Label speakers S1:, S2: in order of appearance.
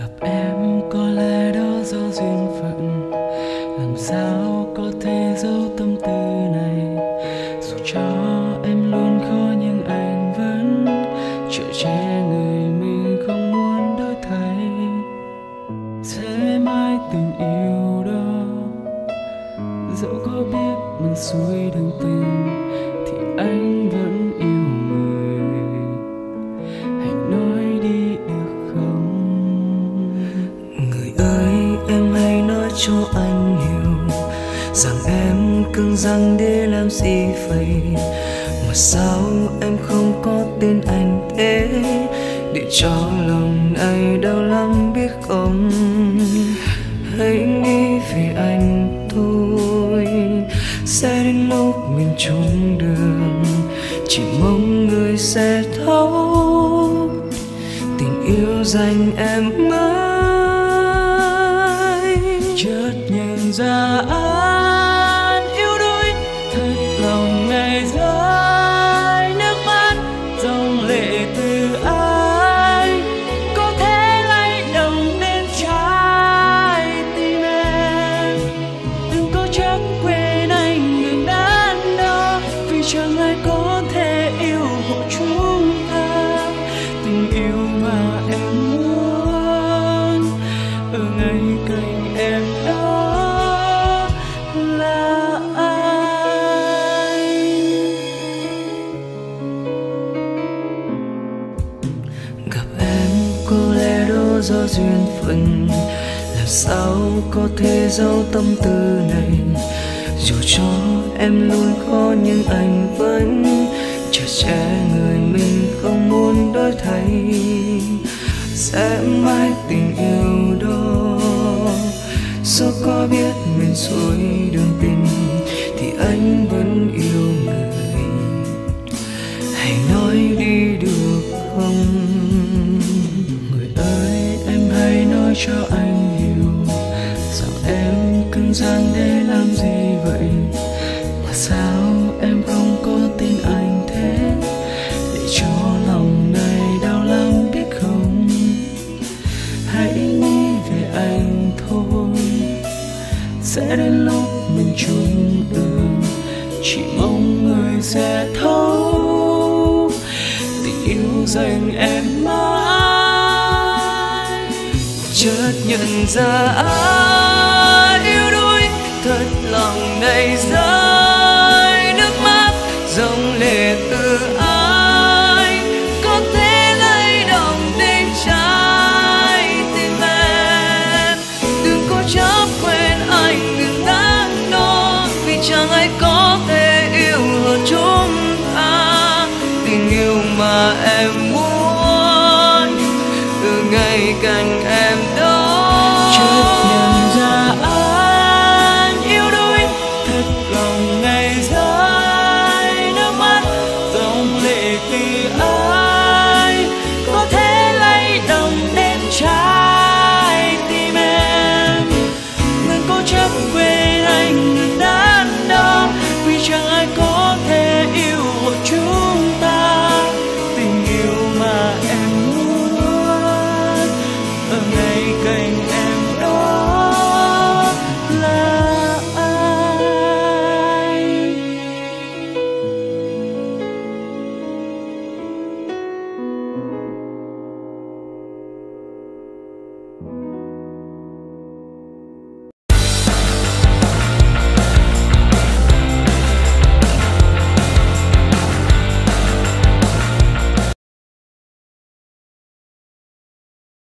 S1: Gặp em có lẽ đó do duyên phận, làm sao có thể giấu tâm tư này. Dù cho em luôn khó nhưng anh vẫn chở che người mình không muốn đổi thay. Thế mãi tình yêu đó, dẫu có biết mình xuôi đường tình thì anh vẫn yêu người. Hãy nói đi được không?
S2: Người ơi, em hãy nói cho anh hiểu rằng em cứng rắn để làm gì vậy. Mà sao em không có tên anh thế, để cho lòng này đau lắm biết không? Hãy nghĩ về anh thôi, sẽ đến lúc mình chung đường, chỉ mong người sẽ thấu tình yêu dành em mãi.
S1: Chợt nhận ra anh yếu đuối, thật lòng ngày rơi nước mắt, dòng lệ từ ai có thể lay động đến trái tim em. Đừng có trách quên anh ngừng đắn đo, vì chẳng ai có thể yêu hộ chúng ta. Tình yêu mà em muốn ở ngay cạnh em đó là anh.
S2: Gặp em có lẽ đó do duyên phận, làm sao có thể giấu tâm tư này. Dù cho em luôn khó nhưng anh vẫn chở che người mình không muốn đổi thay. Sẽ mãi tình yêu đó, dẫu có biết mình xuôi đường tình thì anh vẫn yêu người. Hãy nói đi được không?
S1: Người ơi, em hãy nói cho anh hiểu rằng em cứng rắn để làm gì vậy. Mà sao em không có tên anh thế, để cho lòng này đau lắm biết không? Hãy nghĩ về anh thôi, sẽ đến lúc mình chung đường, chỉ mong người sẽ thấu tình yêu dành em mãi.
S2: Chợt nhận ra ai yếu đuối, thật lòng này rơi nước mắt, dòng lệ từ ai có thể lay động đến trái tim em. Đừng có chấp quên anh, đừng đắn đo, vì chẳng ai có thể yêu hơn chúng ta. Tình yêu mà em muốn từ ngay cạnh em đó